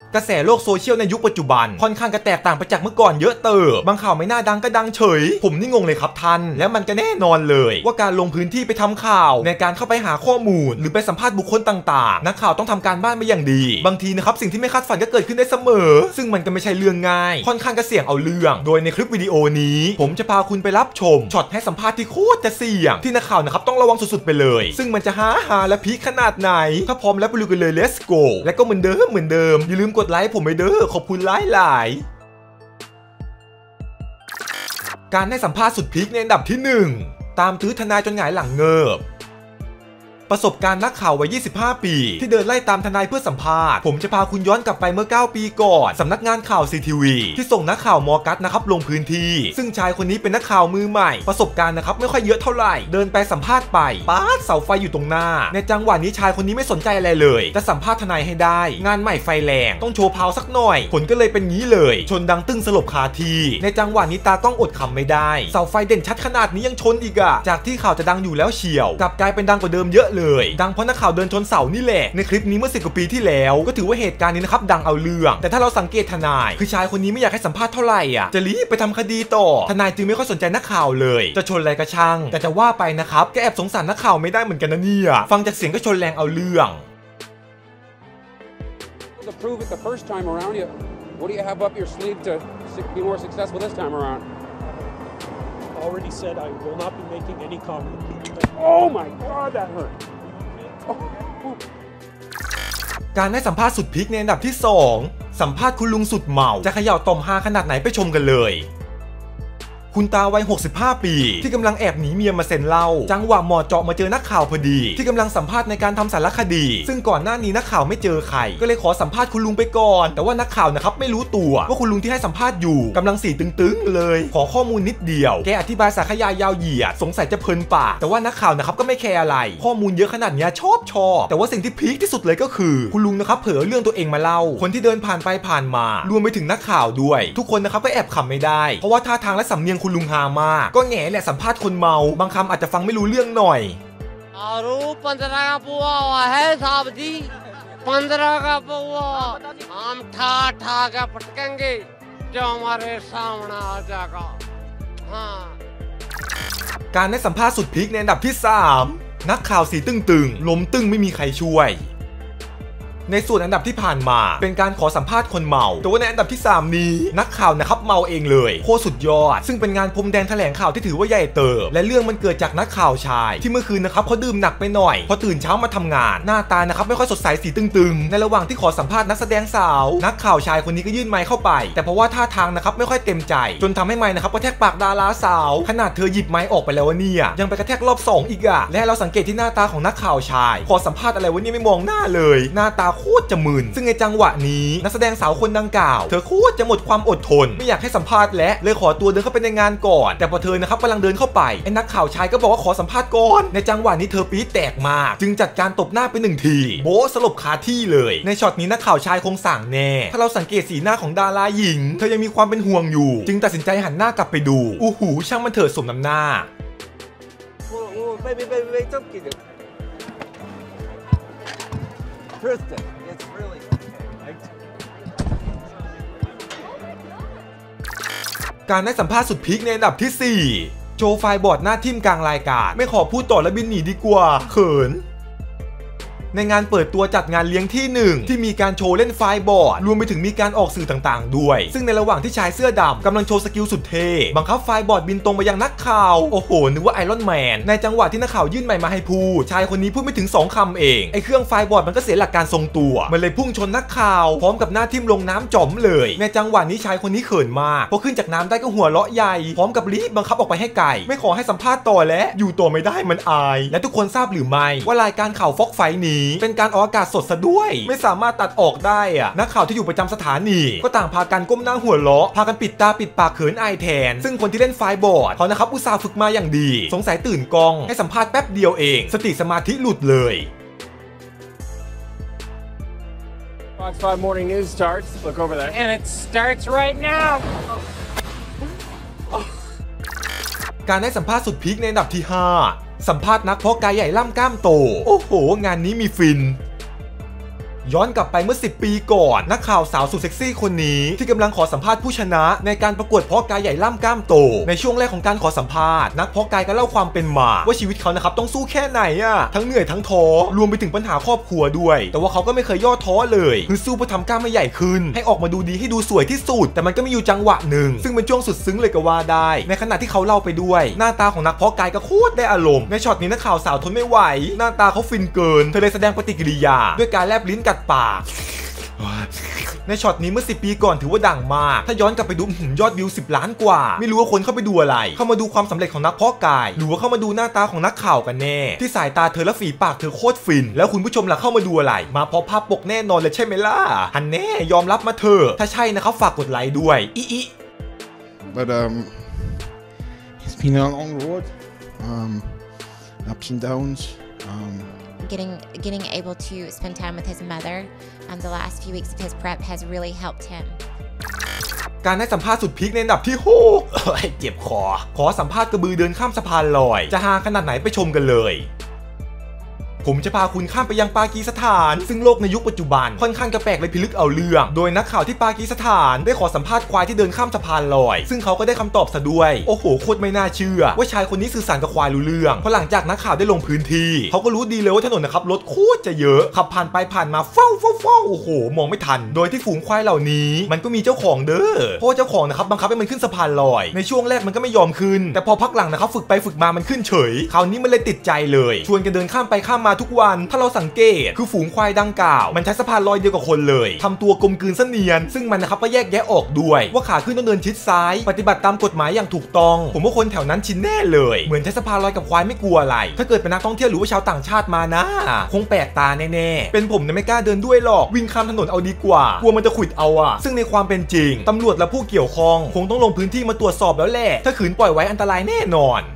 กระแสโลกโซเชียลในยุคปัจจุบันค่อนข้างจะแตกต่างไปจากเมื่อก่อนเยอะเติบบางข่าวไม่น่าดังก็ดังเฉยผมนี่งงเลยครับท่านแล้วมันก็แน่นอนเลยว่าการลงพื้นที่ไปทำข่าวในการเข้าไปหาข้อมูลหรือไปสัมภาษณ์บุคคลต่างๆนักข่าวต้องทำการบ้านมาอย่างดีบางทีนะครับสิ่งที่ไม่คาดฝันก็เกิดขึ้นได้เสมอซึ่งมันก็ไม่ใช่เรื่องง่ายค่อนข้างจะเสี่ยงเอาเรื่องโดยในคลิปวิดีโอนี้ผมจะพาคุณไปรับชมช็อตให้สัมภาษณ์ที่โคตรจะเสี่ยงที่นักข่าวนะครับต้องระวังสุดๆไปเลยซึ่งมันจะฮาและพีคขนาดไหนถ้าพร้อมแล้วไปดูกันเลย let's go และก็เหมือนเดิมอย่าลืมกดไลค์ผมไปเด้อขอบคุณหลายการให้สัมภาษณ์สุดพีคในอันดับที่1ตามตื้อทนายจนหงายหลังเงิบประสบการณ์นักข่าววัย 25 ปีที่เดินไล่ตามทนายเพื่อสัมภาษณ์ผมจะพาคุณย้อนกลับไปเมื่อ 9 ปีก่อนสำนักงานข่าว CTV ที่ส่งนักข่าวมอกัสนะครับลงพื้นที่ซึ่งชายคนนี้เป็นนักข่าวมือใหม่ประสบการณ์นะครับไม่ค่อยเยอะเท่าไหร่เดินไปสัมภาษณ์ไปป๊าดเสาไฟอยู่ตรงหน้าในจังหวะนี้ชายคนนี้ไม่สนใจอะไรเลยจะสัมภาษณ์ทนายให้ได้งานใหม่ไฟแรงต้องโชว์พาวสักหน่อยผลก็เลยเป็นงี้เลยชนดังตึ้งสลบคาที่ในจังหวะนี้ตากล้องอดขำไม่ได้เสาไฟเด่นชัดขนาดนี้ยังชนอีกอะจากที่ข่าวจะดังอยู่แล้วเฉียวกลับกลายเป็นดังกว่าเดิมเยอะเลยดังเพราะข่าวเดินชนเสานี่แหละในคลิปนี้เมื่อ10 กว่าปีที่แล้วก็ถือว่าเหตุการณ์นี้นะครับดังเอาเรื่องแต่ถ้าเราสังเกตทนายคือชายคนนี้ไม่อยากให้สัมภาษณ์เท่าไหร่อ่ะจะรีบไปทำคดีต่อทนายจึงไม่ค่อยสนใจนักข่าวเลยจะชนอะไรก็ช่างแต่จะว่าไปนะครับก็แอบสงสารนักข่าวไม่ได้เหมือนกันนะเนี่ยฟังจากเสียงก็ชนแรงเอาเรื่อง To prove it the first time around, what do you have up your sleeve to be more successful this time around? Already said I will not be making any comment. Oh my God, that hurt. การให้สัมภาษณ์สุดพีคในอันดับที่2สัมภาษณ์คุณลุงสุดเมาจะเขย่าต่อมฮาขนาดไหนไปชมกันเลยคุณตาวัย 65 ปีที่กำลังแอบหนีเมียมาเซ็นเหล้าจังหวะหมอเจาะมาเจอนักข่าวพอดีที่กำลังสัมภาษณ์ในการทำสารคดีซึ่งก่อนหน้านี้นักข่าวไม่เจอใครก็เลยขอสัมภาษณ์คุณลุงไปก่อนแต่ว่านักข่าวนะครับไม่รู้ตัวว่าคุณลุงที่ให้สัมภาษณ์อยู่กำลังสีตึงๆเลยขอข้อมูลนิดเดียวแกอธิบายสาขยายาวเหยียดสงสัยจะเพลินปากแต่ว่านักข่าวนะครับก็ไม่แคร์อะไรข้อมูลเยอะขนาดนี้ชอบแต่ว่าสิ่งที่พีคที่สุดเลยก็คือคุณลุงนะครับเผลอเรื่องตัวเองมาเล่าคนที่เดินผ่านไปผ่านมารวมไปถึงนักข่าวด้วยทุกคนนะครับก็แอบขำไม่ได้เพราะว่าท่าทางและสำเนียงคุณลุงฮามากก็แง่แหละสัมภาษณ์คนเมาบางคำอาจจะฟังไม่รู้เรื่องหน่อย 15 का पुआ हुआ है साहब जी 15 का पुआ हम ठा के पटकेंगे जो हमारे सामने आ जाएगा การให้สัมภาษณ์สุดพีคในอันดับที่3นักข่าวสีตึงๆล้มตึ้งไม่มีใครช่วยในส่วนอันดับที่ผ่านมาเป็นการขอสัมภาษณ์คนเมาแต่ว่าในอันดับที่3นี้นักข่าวนะครับเมาเองเลยโคตรสุดยอดซึ่งเป็นงานพรมแดงแถลงข่าวที่ถือว่าใหญ่เติบและเรื่องมันเกิดจากนักข่าวชายที่เมื่อคืนนะครับเขาดื่มหนักไปหน่อยพอตื่นเช้ามาทำงานหน้าตานะครับไม่ค่อยสดใสสีตึงๆในระหว่างที่ขอสัมภาษณ์นักแสดงสาวนักข่าวชายคนนี้ก็ยื่นไมค์เข้าไปแต่เพราะว่าท่าทางนะครับไม่ค่อยเต็มใจจนทำให้ไมค์นะครับกระแทกปากดาราสาวขนาดเธอหยิบไมค์ออกไปแล้วเนี่ยยังไปกระแทกรอบ2อีกอะและเราสังเกตที่หน้าตาของนักข่าวชายขอสัมภาษณ์อะไรวะเนี่ยไม่มองหน้าเลยหน้าตาโคตรจะมึนซึ่งในจังหวะนี้นักแสดงสาวคนดังกล่าวเธอโคตรจะหมดความอดทนไม่อยากให้สัมภาษณ์และเลยขอตัวเดินเข้าไปในงานก่อนแต่พอเธอนะครับกำลังเดินเข้าไปไอ้นักข่าวชายก็บอกว่าขอสัมภาษณ์ก่อนในจังหวะนี้เธอปี๊ดแตกมากจึงจัดการตบหน้าไป1 ทีโบ๊ะสลบคาที่เลยในช็อตนี้นักข่าวชายคงสั่งแน่ถ้าเราสังเกตสีหน้าของดาราหญิงเธอยังมีความเป็นห่วงอยู่จึงตัดสินใจหันหน้ากลับไปดูอู้หูช่างมันเถิดสมน้ำหน้าการให้สัมภาษณ์สุดพีคในอันดับที่4โชว์ไฟบอร์ดหน้าทิ่มกลางรายการไม่ขอพูดต่อและบินหนีดีกว่าเขินในงานเปิดตัวจัดงานเลี้ยงที่1ที่มีการโชว์เล่นไฟบอร์ดรวมไปถึงมีการออกสื่อต่างๆด้วยซึ่งในระหว่างที่ชายเสื้อดำกำลังโชว์สกิลสุดเท่บังคับไฟบอร์ดบินตรงไปยังนักข่าวโอ้โหนึกว่าไอรอนแมนในจังหวะที่นักข่าวยื่นไมค์มาให้พูดชายคนนี้พูดไม่ถึง2 คำเองไอเครื่องไฟบอร์ดมันก็เสียหลักการทรงตัวมันเลยพุ่งชนนักข่าวพร้อมกับหน้าทิ่มลงน้ำจ่อมเลยในจังหวะนี้ชายคนนี้เขินมากพอขึ้นจากน้ำได้ก็หัวเราะใหญ่พร้อมกับรีบบังคับออกไปให้ไกลไม่ขอให้สัมภาษณ์ต่อและอยู่ต่อไม่ได้มันอายและทุกคนทราบหรือไม่ว่ารายการข่าวฟ็อกไฟนี้เป็นการออกอากาศสดซะด้วยไม่สามารถตัดออกได้อะนักข่าวที่อยู่ประจำสถานีก็ต่างพากันก้มหน้าหัวเราะพากันปิดตาปิดปากเขินอายแทนซึ่งคนที่เล่นไฟบอร์ดเขานะครับอุตส่าห์ฝึกมาอย่างดีสงสัยตื่นกองให้สัมภาษณ์แป๊บเดียวเองสติสมาธิหลุดเลย Fox 5 Morning News starts. Look over there. And it starts right now. การให้สัมภาษณ์สุดพีคในอันดับที่5สัมภาษณ์นักเพาะกายใหญ่ล่ำกล้ามโตโอ้โหงานนี้มีฟินย้อนกลับไปเมื่อ10 ปีก่อนนักข่าวสาวสุดเซ็กซี่คนนี้ที่กำลังขอสัมภาษณ์ผู้ชนะในการประกวดเพาะกายใหญ่ล่ำกล้ามโตในช่วงแรกของการขอสัมภาษณ์นักเพาะกายก็เล่าความเป็นมาว่าชีวิตเขานะครับต้องสู้แค่ไหนทั้งเหนื่อยทั้งท้อรวมไปถึงปัญหาครอบครัวด้วยแต่ว่าเขาก็ไม่เคยย่อท้อเลยคือสู้เพื่อทำกล้ามให้ใหญ่ขึ้นให้ออกมาดูดีให้ดูสวยที่สุดแต่มันก็มีอยู่จังหวะหนึ่งซึ่งเป็นช่วงสุดซึ้งเลยก็ว่าได้ในขณะที่เขาเล่าไปด้วยหน้าตาของนักเพาะกายก็โคตรได้อารมณ์ในช็อตนี้นักข่าวสาวทนไม่ไหวหน้าตาเขาฟินเกินเธอเลยแสดงปฏิกิริยาด้วยการแลบลิ้นกัดปากในช็อตนี้เมื่อ10 ปีก่อนถือว่าดังมากถ้าย้อนกลับไปดูยอดวิว10 ล้านกว่าไม่รู้ว่าคนเข้าไปดูอะไรเข้ามาดูความสำเร็จของนักเพาะกายหรือว่าเข้ามาดูหน้าตาของนักข่าวกันแน่ที่สายตาเธอและฝีปากเธอโคตรฟินแล้วคุณผู้ชมล่ะเข้ามาดูอะไรมาเพราะภาพปกแน่นอนเลยใช่ไหมล่ะฮันแน่ยอมรับมาเถอะถ้าใช่นะครับฝากกดไลค์ด้วย But it's been a long road, ups and downs. Getting able to spend time with his mother the last few weeks of his prep has really helped him. การให้สัมภาษณ์สุดพีคในอันดับที่6เจ็บคอขอสัมภาษณ์กระบือเดินข้ามสะพานลอยจะฮาขนาดไหนไปชมกันเลยผมจะพาคุณข้ามไปยังปากีสถานซึ่งโลกในยุคปัจจุบันค่อนข้างจะแปลกและพิลึกเอาเรื่องโดยนักข่าวที่ปากีสถานได้ขอสัมภาษณ์ควายที่เดินข้ามสะพานลอยซึ่งเขาก็ได้คำตอบซะด้วยโอ้โหโคตรไม่น่าเชื่อว่าชายคนนี้สื่อสารกับควายรู้เรื่องเพราะหลังจากนักข่าวได้ลงพื้นที่เขาก็รู้ดีเลยว่าถนนนะครับรถโคตรจะเยอะขับผ่านไปผ่านมาเฝ้าโอ้โหมองไม่ทันโดยที่ฝูงควายเหล่านี้มันก็มีเจ้าของเด้อเพราะเจ้าของนะครับบังคับให้มันขึ้นสะพานลอยในช่วงแรกมันก็ไม่ยอมขึ้นแต่พอพักหลังนะครับฝึกไปฝึกมามันขึ้นเฉยคราวนี้มันเลยติดใจเลยชวนกันเดินข้ามไปข้ามมาทุกวันถ้าเราสังเกตคือฝูงควายดังกล่าวมันใช้สะพานลอยเดียวกับคนเลยทำตัวกลมกลืนเสนียนซึ่งมันนะครับก็แยกแยะออกด้วยว่าขาขึ้นต้องเดินชิดซ้ายปฏิบัติตามกฎหมายอย่างถูกต้องผมว่าคนแถวนั้นชินแน่เลยเหมือนใช้สะพานลอยกับควายไม่กลัวอะไรถ้าเกิดเป็นนักท่องเที่ยวหรือว่าชาวต่างชาติมานะคงแปลกตาแน่ๆเป็นผมเนี่ยไม่กล้าเดินด้วยหรอกวิ่งข้ามถนนเอาดีกว่ากลัวมันจะขวิดเอาซึ่งในความเป็นจริงตำรวจและผู้เกี่ยวข้องคงต้องลงพื้นที่มาตรวจสอบแล้วแหละถ้าขืนปล่อยไว้อันตรายแน่นอน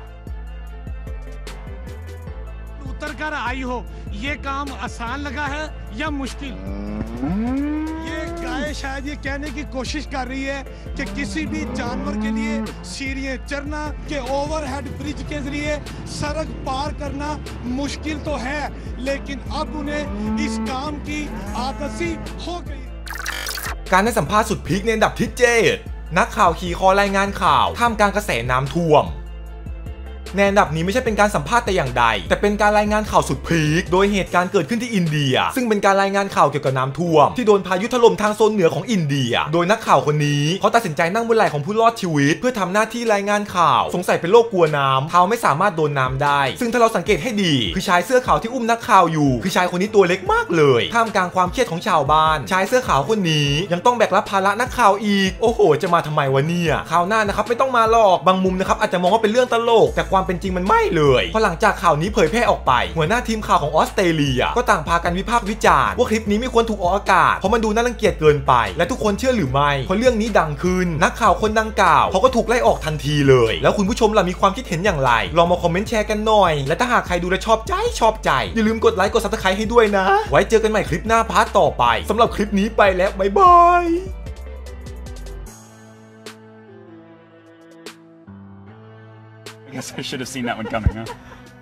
ये काम आसान लगा है या मुश्किल ये गाय शायद ये कहने की कोशिश कर रही है कि किसी भी जानवर के लिए सीढ़ियां चढ़ना के ओवरहेड ब्रिज के जरिए सड़क पार करना मुश्किल तो है लेकिन अब उन्हें इस काम की आदत सी हो गई การให้สัมภาษณ์สุดพีคในอันดับที่7นักข่าวขี่คอรายงานข่าวท่ามกลางกระแสน้ำท่วมในอันดับนี้ไม่ใช่เป็นการสัมภาษณ์แต่อย่างใดแต่เป็นการรายงานข่าวสุดพีคโดยเหตุการณ์เกิดขึ้นที่อินเดียซึ่งเป็นการรายงานข่าวเกี่ยวกับน้ำท่วมที่โดนพายุถล่มทางโซนเหนือของอินเดียโดยนักข่าวคนนี้เขาตัดสินใจนั่งบนไหล่ของผู้รอดชีวิตเพื่อทำหน้าที่รายงานข่าวสงสัยเป็นโรคกลัวน้ำเขาไม่สามารถโดนน้ำได้ซึ่งถ้าเราสังเกตให้ดีคือชายเสื้อขาวที่อุ้มนักข่าวอยู่คือชายคนนี้ตัวเล็กมากเลยท่ามกลางความเครียดของชาวบ้านชายเสื้อขาวคนนี้ยังต้องแบกรับภาระนักข่าวอีกโอ้โหจะมาทำไมวะเนี่ยคราวหน้านะครับไม่ต้องมาหรอกบางมุมนะครับอาจจะมองว่าเป็นเรื่องตลกแต่ความเป็นจริงมันไม่เพราะหลังจากข่าวนี้เผยแพร่ออกไปหัวหน้าทีมข่าวของออสเตรเลียก็ต่างพากันวิพากษ์วิจารณ์ว่าคลิปนี้ไม่ควรถูกออกอากาศเพราะมันดูน่ารังเกียจเกินไปและทุกคนเชื่อหรือไม่พอเรื่องนี้ดังขึ้นนักข่าวคนดังกล่าวเขาก็ถูกไล่ออกทันทีเลยแล้วคุณผู้ชมล่ะมีความคิดเห็นอย่างไรลองมาคอมเมนต์แชร์กันหน่อยและถ้าหากใครดูและชอบใจอย่าลืมกดไลค์กด Subscribe ให้ด้วยนะไว้เจอกันใหม่คลิปหน้าพาร์ทต่อไปสำหรับคลิปนี้ไปแล้วบ๊ายบาย I guess I should have seen that one coming, huh?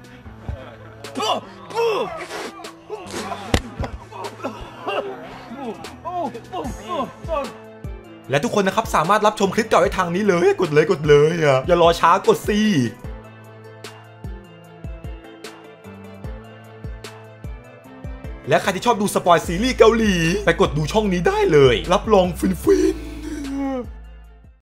และทุกคนนะครับสามารถรับชมคลิปเก่าได้ทางนี้เลยกดเลยอย่ารอช้ากดสิและใครที่ชอบดูสปอยซีรีส์เกาหลีไปกดดูช่องนี้ได้เลยรับรองฟิน